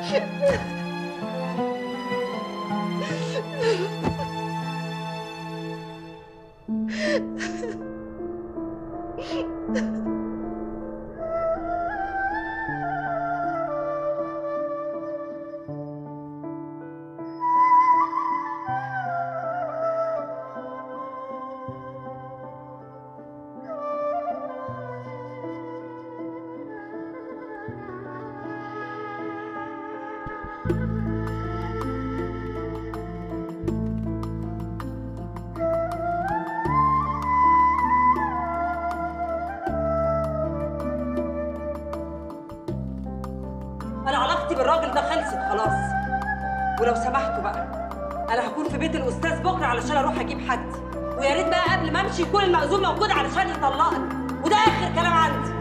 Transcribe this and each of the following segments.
انا علاقتي بالراجل ده خلصت خلاص، ولو سمحتوا بقى انا هكون في بيت الاستاذ بكره علشان اروح اجيب حاجتي، ويا ريت بقى قبل ما امشي يكون المأذون موجود علشان يطلقني، وده اخر كلام عندي.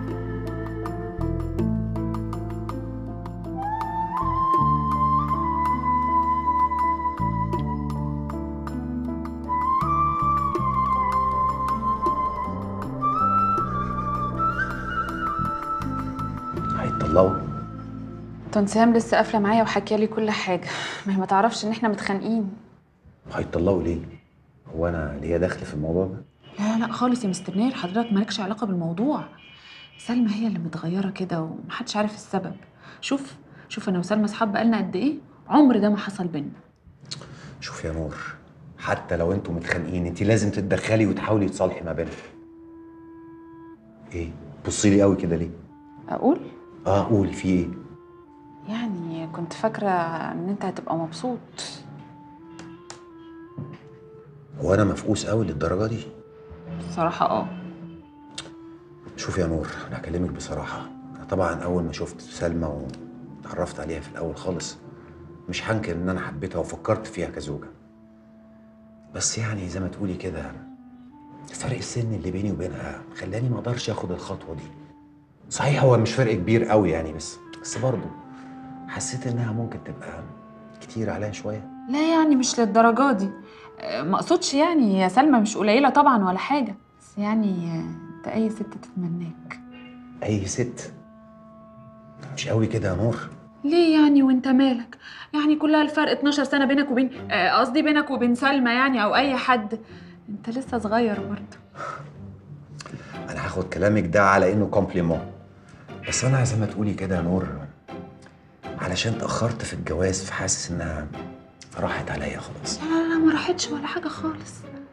هيتطلقوا؟ طنط سهام لسه قافله معايا وحكيه لي كل حاجه، ما هي ما تعرفش ان احنا متخانقين. هيتطلقوا ليه؟ هو انا ليا دخل في الموضوع ده؟ لا لا خالص يا مستر نير، حضرتك مالكش علاقه بالموضوع. سلمى هي اللي متغيره كده ومحدش عارف السبب. شوف انا وسلمى اصحاب بقالنا قد ايه، عمر ده ما حصل بينا. شوف يا نور، حتى لو انتوا متخانقين انت لازم تتدخلي وتحاولي تصالحي ما بينكم. ايه بصي لي قوي كده ليه؟ اقول؟ قول في ايه؟ يعني كنت فاكره ان انت هتبقى مبسوط. هو انا مفقوس قوي للدرجه دي؟ بصراحه شوف يا نور، انا هكلمك بصراحه. أنا طبعا اول ما شفت سلمى واتعرفت عليها في الاول خالص مش هنكر ان انا حبيتها وفكرت فيها كزوجه، بس يعني زي ما تقولي كده فرق السن اللي بيني وبينها خلاني ما اقدرش اخد الخطوه دي. صحيح هو مش فرق كبير قوي يعني، بس برضه حسيت انها ممكن تبقى كتير عليا شويه. لا يعني مش للدرجه دي، ما اقصدش يعني يا سلمى مش قليله طبعا ولا حاجه، بس يعني انت اي ست تتمناك. اي ست؟ مش قوي كده يا نور. ليه يعني وانت مالك؟ يعني كلها الفرق 12 سنه بينك وبين قصدي بينك وبين سلمى يعني، او اي حد. انت لسه صغير برضه. انا هاخد كلامك ده على انه كومبليمون، بس انا زي ما تقولي كده يا نور علشان اتاخرت في الجواز فحاسس انها راحت عليا خلاص. لا لا لا ما راحتش ولا حاجه خالص.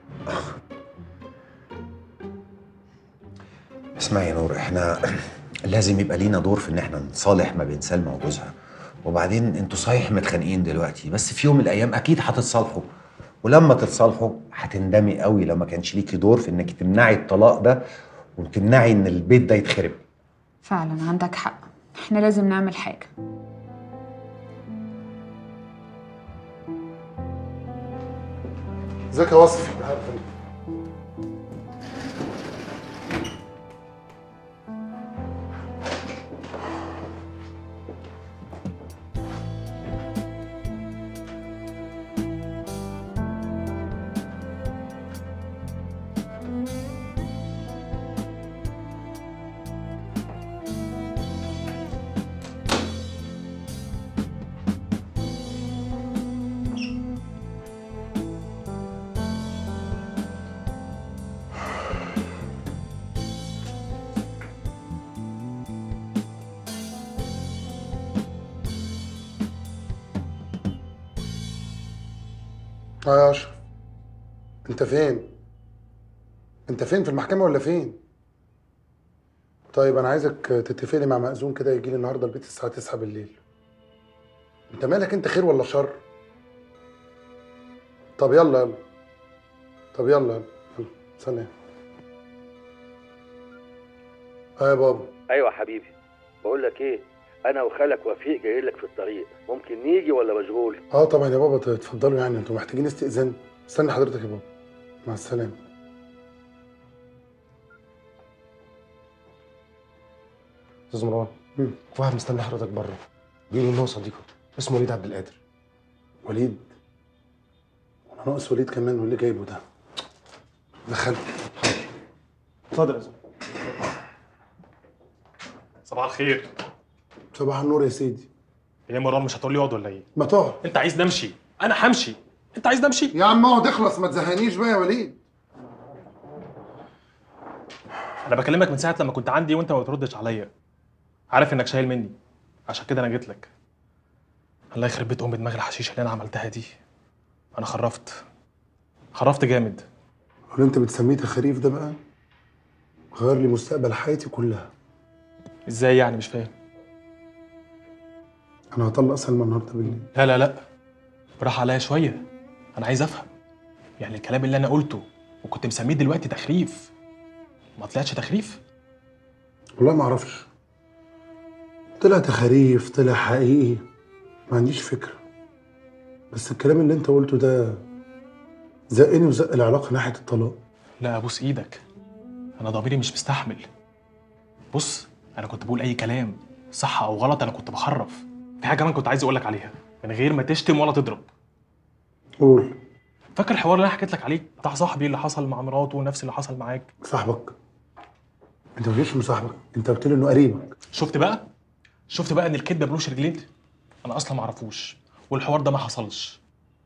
اسمعي يا نور، احنا لازم يبقى لينا دور في ان احنا نصالح ما بين سلمى وجوزها. وبعدين انتوا صحيح متخانقين دلوقتي بس في يوم من الايام اكيد هتتصالحوا، ولما تتصالحوا هتندمي قوي لو ما كانش ليكي دور في انك تمنعي الطلاق ده وتمنعي ان البيت ده يتخرب. فعلا عندك حق، احنا لازم نعمل حاجه. ازيك يا وصفي؟ يا اشرف، انت فين؟ انت فين، في المحكمة ولا فين؟ طيب انا عايزك تتفق لي مع مأذون كده يجي لي النهارده البيت الساعة 9 بالليل. انت مالك، انت خير ولا شر؟ طب يلا يلا. طب يلا يلا يلا سلام. يا بابا. ايوه حبيبي، بقول لك ايه، انا وخالك وفيق جاي لك في الطريق، ممكن نيجي ولا مشغول؟ طبعا يا بابا، اتفضلوا، يعني انتوا محتاجين استئذان؟ استنى حضرتك يا بابا. مع السلامة. استاذ مروان، في واحد مستني حضرتك بره، بيقول ان هو صديقه اسمه وليد عبد القادر. وليد؟ انا ناقص وليد كمان، واللي جايبه ده دخل. اتفضل يا زلمه. صباح الخير. صباح النور يا سيدي. ايه يا مروان، مش هتقول لي اقعد ولا ايه؟ ما تقعد. انت عايز نمشي، انا همشي. انت عايز نمشي؟ يا عم اقعد اخلص، ما تزهقنيش بقى يا وليد. انا بكلمك من ساعه لما كنت عندي وانت ما بتردش عليا. عارف انك شايل مني، عشان كده انا جيت لك. الله يخرب بيت ام دماغ الحشيشه اللي انا عملتها دي. انا خرفت جامد. واللي انت بتسميه تخاريف ده بقى غير لي مستقبل حياتي كلها. ازاي يعني؟ مش فاهم. انا هطلق سلمى النهارده بالليل. لا لا لا، براح عليا شويه. انا عايز افهم، يعني الكلام اللي انا قلته وكنت مسميه دلوقتي تخريف ما طلعش تخريف؟ والله ما اعرفش، طلع تخاريف طلع حقيقي ما عنديش فكره، بس الكلام اللي انت قلته ده زقني وزق العلاقه ناحيه الطلاق. لا ابوس ايدك، انا ضميري مش مستحمل. بص، انا كنت بقول اي كلام صح او غلط، انا كنت بخرف. في حاجه كمان كنت عايز اقول لك عليها من غير ما تشتم ولا تضرب. قول. فاكر الحوار اللي انا حكيت لك عليه بتاع صاحبي اللي حصل مع مراته ونفس اللي حصل معاك؟ صاحبك؟ انت ما جيتش من صاحبك، انت قلت لي انه قريبك. شفت بقى ان الكذب ملوش رجلين. انا اصلا ما اعرفوش والحوار ده ما حصلش.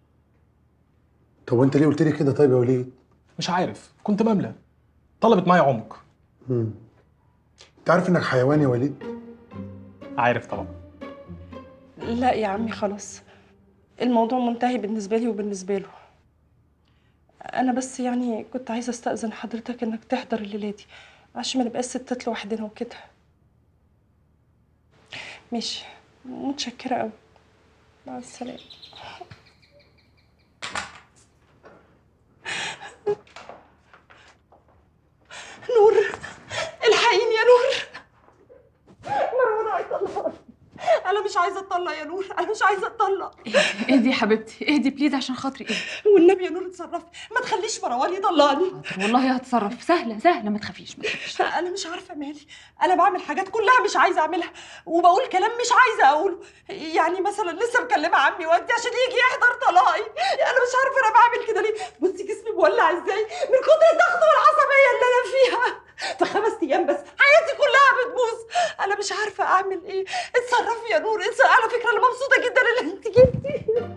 طب وانت ليه قلت لي كده طيب يا وليد؟ مش عارف، كنت بملى، طلبت معايا عمق. انت عارف انك حيوان يا وليد؟ عارف طبعا. لا يا عمي خلاص، الموضوع منتهي بالنسبة لي وبالنسبة له. أنا بس يعني كنت عايزة أستأذن حضرتك إنك تحضر الليلة دي عشان ما نبقاش ستات لوحدنا وكده. ماشي، متشكرة أوي. مع السلامة. نور، الحقيني يا نور. مروان هيطلقني. أنا مش عايزة أتطلق يا نور، أنا مش عايزة أتطلق. اهدي يا حبيبتي، اهدي بليز عشان خاطري. اهدي والنبي يا نور اتصرفي، ما تخليش مروان يطلقني. والله هتصرف، سهله، ما تخافيش. انا مش عارفه مالي، انا بعمل حاجات كلها مش عايزه اعملها وبقول كلام مش عايزه اقوله. يعني مثلا لسه مكلمه عمي وجدي عشان يجي يحضر طلاقي. انا مش عارفه انا بعمل كده ليه. بصي جسمي مولع ازاي من كتر الضغط والعصبيه اللي انا فيها. في 5 ايام بس حياتي كلها بتبوظ. انا مش عارفه اعمل ايه. اتصرفي يا نور، على فكره انا مبسوطه جدا ان انت جيتي.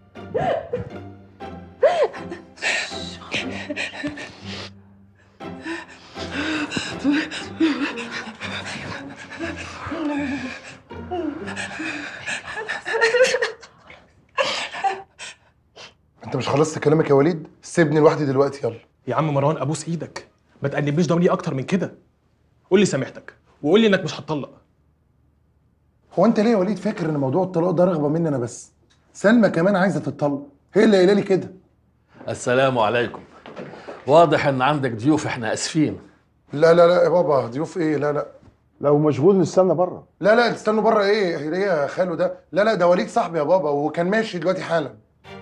انت مش خلصت كلامك يا وليد؟ سيبني لوحدي دلوقتي يلا. يا عم مروان ابوس ايدك، ما تأنبنيش ضميري اكتر من كده. قول لي سامحتك وقول لي انك مش هتطلق. هو انت ليه يا وليد فاكر ان موضوع الطلاق ده رغبه مني انا بس؟ سلمى كمان عايزه تتطلق، هي اللي قايله لي كده. السلام عليكم. واضح ان عندك ضيوف، احنا اسفين. لا لا لا يا بابا، ضيوف ايه؟ لا لا لو مشغول نستنى بره. لا لا تستنوا بره ايه؟ هي يا خالو ده؟ لا لا ده وليد صاحبي يا بابا وكان ماشي دلوقتي حالا.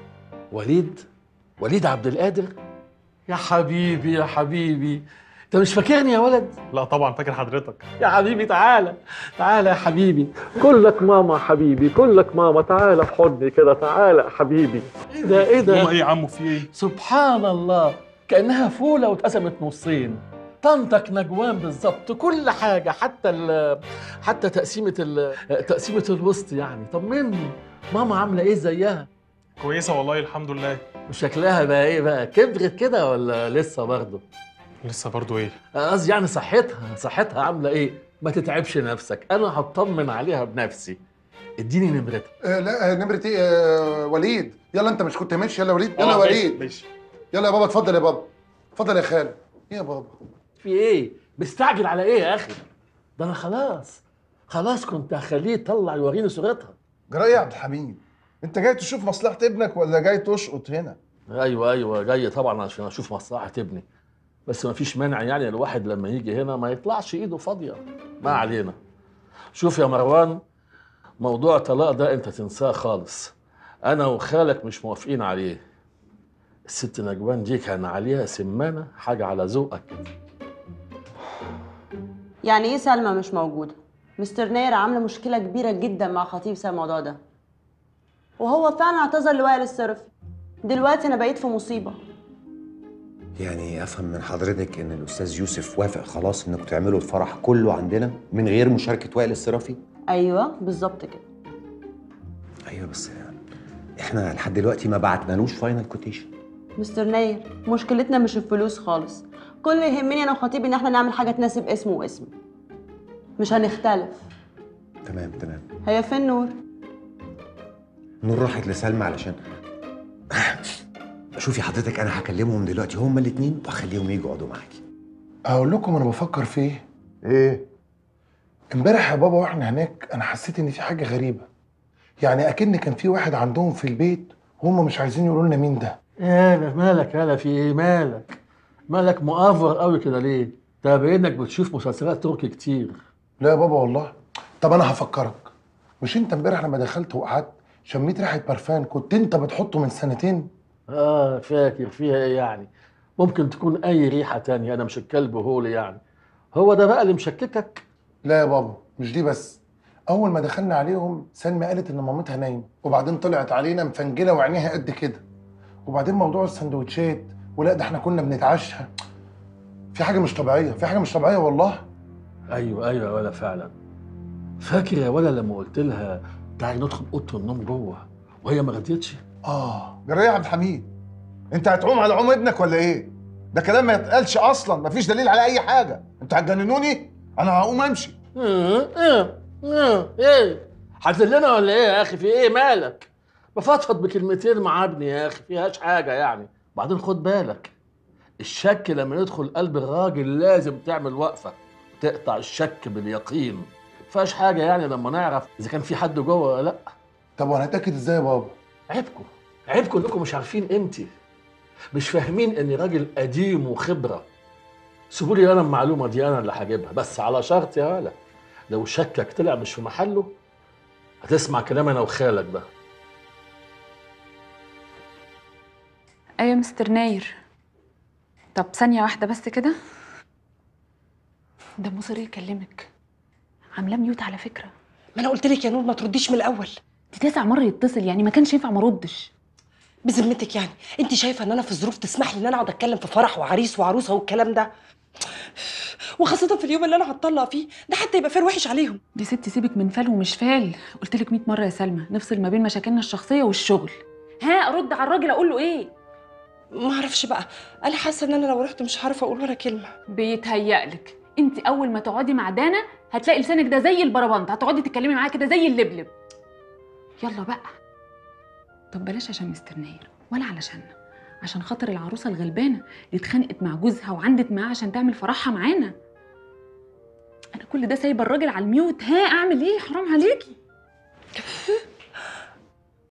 وليد عبد القادر؟ يا حبيبي يا حبيبي، انت مش فاكرني يا ولد؟ لا طبعا فاكر حضرتك يا حبيبي. تعالى يا حبيبي، كلك ماما حبيبي، كلك ماما. تعالى في حضني كده، تعالى يا حبيبي. ايه ده؟ ماما ايه يا عمو، في ايه؟ سبحان الله، كأنها فولة واتقسمت نصين. طنطك نجوان بالظبط، كل حاجة، حتى تقسيمة الوسط يعني. طمني، ماما عاملة ايه زيها؟ كويسه والله الحمد لله. وشكلها بقى ايه بقى؟ كبرت كده ولا لسه برضه؟ لسه برضه ايه؟ قصدي يعني صحتها عاملة ايه؟ ما تتعبش نفسك، أنا هطمن عليها بنفسي. اديني نمرتها. لا نمرة ايه؟ وليد يلا، انت مش كنت ماشي؟ يلا يا وليد، يلا يا وليد. ماشي. يلا يا بابا، اتفضل يا بابا، اتفضل يا خالد. ايه يا بابا؟ في ايه؟ مستعجل على ايه يا اخي؟ ده انا خلاص كنت هخليه يطلع يوريني صورتها. جرى ايه يا عبد الحميد؟ انت جاي تشوف مصلحة ابنك ولا جاي تشقط هنا؟ ايوه جاي طبعا عشان اشوف مصلحة ابني، بس ما فيش مانع يعني الواحد لما يجي هنا ما يطلعش ايده فاضية. ما علينا. شوف يا مروان، موضوع الطلاق ده انت تنساه خالص، انا وخالك مش موافقين عليه. الست نجوان دي كان عليها سمانة حاجة على ذوقك كده. يعني ايه سلمى مش موجودة؟ مستر ناير عاملة مشكلة كبيرة جدا مع خطيب بسبب الموضوع ده، وهو فعلا اعتذر لوائل الصرفي. دلوقتي انا بقيت في مصيبة. يعني افهم من حضرتك ان الاستاذ يوسف وافق خلاص انكم تعملوا الفرح كله عندنا من غير مشاركه وائل الصرافي؟ ايوه بالظبط كده. ايوه بس احنا لحد دلوقتي ما بعتنالوش فاينل كوتيشن. مستر ناير، مشكلتنا مش الفلوس خالص. كل اللي يهمني انا وخطيبي ان احنا نعمل حاجه تناسب اسمه واسمي، مش هنختلف. تمام. هي فين نور؟ نور راحت لسلمى علشان شوفي حضرتك، انا هكلمهم دلوقتي هما الاثنين وهخليهم يجوا يقعدوا معاكي. اقول لكم انا بفكر في ايه؟ ايه؟ امبارح يا بابا واحنا هناك انا حسيت ان في حاجه غريبه، يعني اكن كان في واحد عندهم في البيت وهم مش عايزين يقولوا لنا مين ده. يالا مالك يالا، في ايه مالك مؤفر قوي كده ليه؟ ده باين انك بتشوف مسلسلات تركي كتير. لا يا بابا والله. طب انا هفكرك، مش انت امبارح لما دخلت وقعدت شميت ريحه برفان كنت انت بتحطه من سنتين؟ فاكر فيها ايه يعني؟ ممكن تكون اي ريحه تانية، انا مش الكلب هولي يعني. هو ده بقى اللي مشككك؟ لا يا بابا مش دي بس. اول ما دخلنا عليهم سلمى قالت ان مامتها نايمه، وبعدين طلعت علينا مفنجله وعينيها قد كده، وبعدين موضوع السندوتشات، ولا ده احنا كنا بنتعشى. في حاجه مش طبيعيه والله. ايوه يا ولا فعلا. فاكر يا ولا لما قلت لها تعالي ندخل اوضه النوم جوه وهي ما رضيتش؟ جرى يا عبد الحميد، انت هتعوم على عوم ابنك ولا ايه؟ ده كلام ما يتقالش اصلا، مفيش دليل على اي حاجه. انتوا هتجننوني؟ انا هقوم امشي. ايه هتذلنا ولا ايه يا اخي؟ في ايه مالك؟ بفضفض بكلمتين مع ابني يا اخي، فيهاش حاجه يعني. بعدين خد بالك، الشك لما يدخل قلب الراجل لازم تعمل وقفه وتقطع الشك باليقين. مفيهاش حاجه يعني لما نعرف اذا كان في حد جوه ولا لا. طب وهنتاكد ازاي يا بابا؟ عيبكم انكم مش عارفين قيمتي، مش فاهمين اني راجل قديم وخبره. سيبوا لي انا المعلومه دي، انا اللي هجيبها، بس على شرط يا ولا، لو شكك طلع مش في محله هتسمع كلام انا وخالك ده. ايوه مستر ناير. طب ثانيه واحده بس كده. ده مصر يكلمك، عاملاه ميوت على فكره. ما انا قلت لك يا نور ما ترديش من الاول. دي 9 مرة يتصل، يعني ما كانش ينفع ما اردش. بذمتك يعني انت شايفه ان انا في ظروف تسمح لي ان انا اقعد اتكلم في فرح وعريس وعروسه والكلام ده؟ وخاصه في اليوم اللي انا هتطلق فيه ده، حتى يبقى فال وحش عليهم. دي ست سيبك من فال ومش فال، قلت لك 100 مرة يا سلمى نفصل ما بين مشاكلنا الشخصيه والشغل. ها ارد على الراجل اقول له ايه؟ ما اعرفش بقى، انا حاسه ان انا لو رحت مش هعرف اقول ولا كلمه. بيتهيألك انت اول ما تقعدي مع دانا هتلاقي لسانك ده زي البربنت، هتقعدي تتكلمي معاها كده زي اللبلب. يلا بقى. طب بلاش عشان مستر ناير ولا علشاننا، عشان خاطر العروسه الغلبانه اللي اتخانقت مع جوزها وعندت معاه عشان تعمل فرحها معانا. انا كل ده سايبه الراجل على الميوت. ها اعمل ايه؟ حرام عليكي.